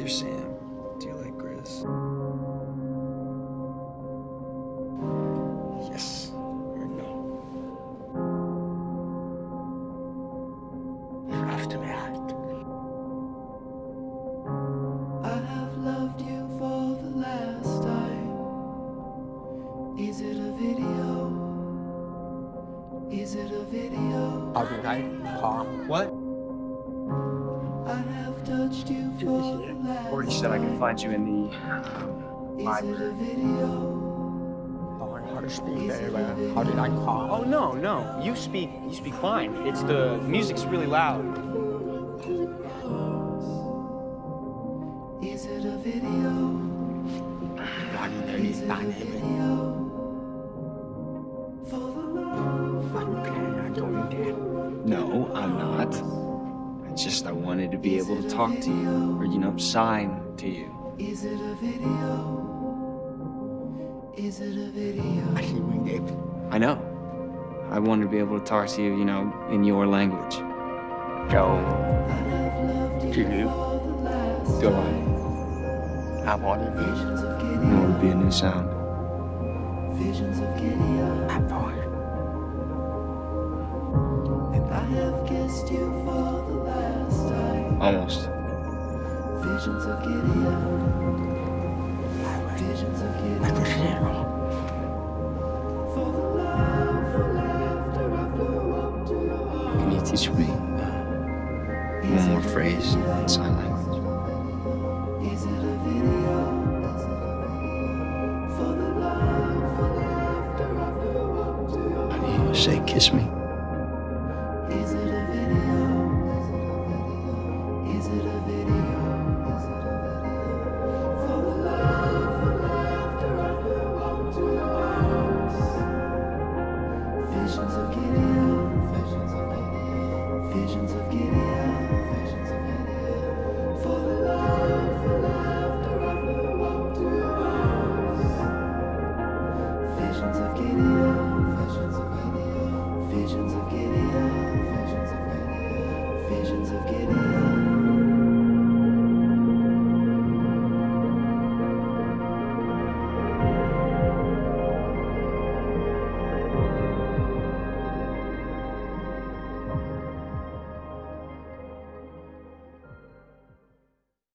Dear Sam, do you like Grizz? Yes or no? You're after me out. I have loved you for the last time. Is it a video? Is it a video? How did I call? What? I have touched you for the last Already said I can find you in the Is it a library. video? I learned how to speak very well. How did I call? Oh no, no. You speak fine. It's the music's really loud. Is it a video? วันนี้ตายให้เป็น For the love, ฟันแผลโดนแดด No, I'm not. I wanted to be able to talk to you, or sign to you. is it a video? Is it a video? อาชีพมึงเด็ก I know. I wanted to be able to talk to you, in your language. เจ้า I have loved you ชื่อ for the last ตัวอะไรอาพอดีพี่ Visions of It Gideon, would be a new sound. visions of Gideon, อาพอ and I have kissed you for the last time. Almost. Visions of Gideon, visions of ไม่ Gideon. ใช่หรอก For the love, for laughter, I flew up to your arms. Can you teach me one more phrase in sign language? Is it a video? For the love, for laughter, I flew up to your How do you say kiss me? Is it a video? Is it a video? For the love, for laughter, I flew up to your arms. Visions of Gideon, visions of Gideon, visions of Gideon, visions of Gideon. For the love, for laughter, I flew up to your arms. Visions of Gideon, visions of Gideon, visions of Gideon, visions of Gideon, visions of Gideon.